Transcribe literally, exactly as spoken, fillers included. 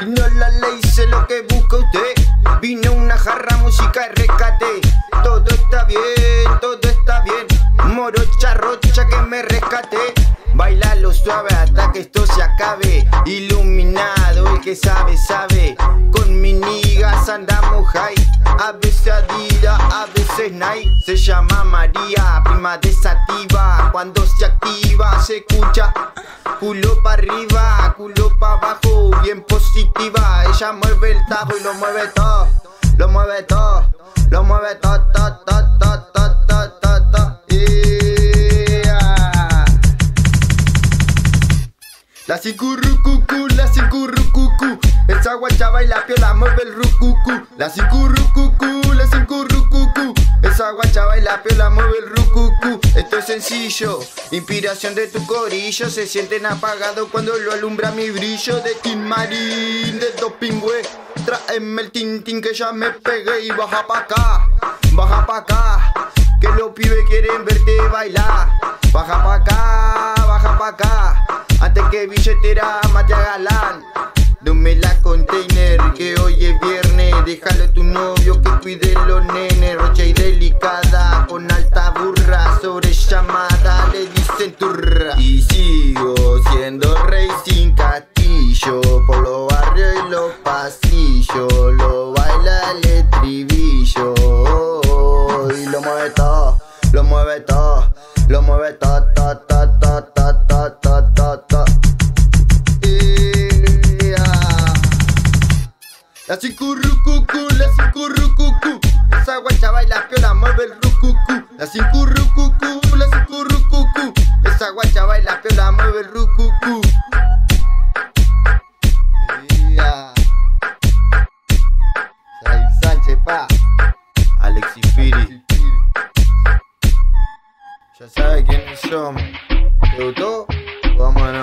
No la ley, sé lo que busca usted. Vino una jarra, música y rescate. Todo está bien, todo está bien. Morocha, rocha que me rescate. Bailalo suave hasta que esto se acabe. Iluminado, el que sabe, sabe. Con mis niggas andamos high. A veces Adidas, a veces Nike. Se llama María, prima desativa. Cuando se activa se escucha culo pa' arriba, culo pa' abajo, bien positiva. Ella mueve el tajo y lo mueve todo. Lo mueve todo, lo mueve todo, todo, todo, todo, todo, todo, todo, todo. Yeah. La cincurrucucu, la cincurrucucu. Esa guacha baila piola, mueve el rucucu. La cincurrucucu, la cincurrucucu. Esa guacha baila piola, mueve el rucucu. Esto es sencillo, inspiración de tu corillo. Se sienten apagados cuando lo alumbra mi brillo. De Tin Marín, de Dopingüe. Tráeme el tintín que ya me pegué. Y baja pa' acá, baja pa' acá, que los pibes quieren verte bailar. Baja pa' acá, baja pa' acá, antes que billetera mate a galán. Dame la container que hoy es viernes. Déjalo a tu novio que cuide los nenes. Rocha y delicada, con alta burra. Sobre llamada le dicen turra. Y sigo siendo rey sin castillo. Por los barrios y los pasillos. Lo baila el estribillo. Y lo mueve todo, lo mueve todo. Lo mueve todo, todo, todo, todo, todo, todo, todo, todo. La cincurrucucu, la cincurrucucu. Esa guacha baila piola, mueve el rucucu. La cincurrucucu, la cincurrucucu. Esa guacha baila piola, mueve el rucucu. Yeah. Said Sánchez, pa. Alexis Piri. Ya sabe quiénes somos. ¿Te gustó? Vamos a